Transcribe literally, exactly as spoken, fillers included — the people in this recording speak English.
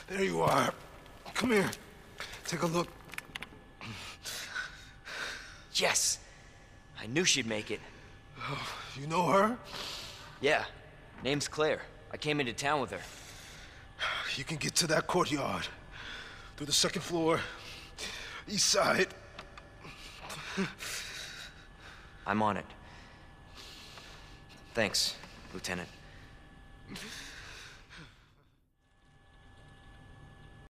There you are. Come here. Take a look. Yes! I knew she'd make it. Oh, you know her? Yeah. Name's Claire. I came into town with her. You can get to that courtyard. Through the second floor. East side. I'm on it. Thanks, Lieutenant.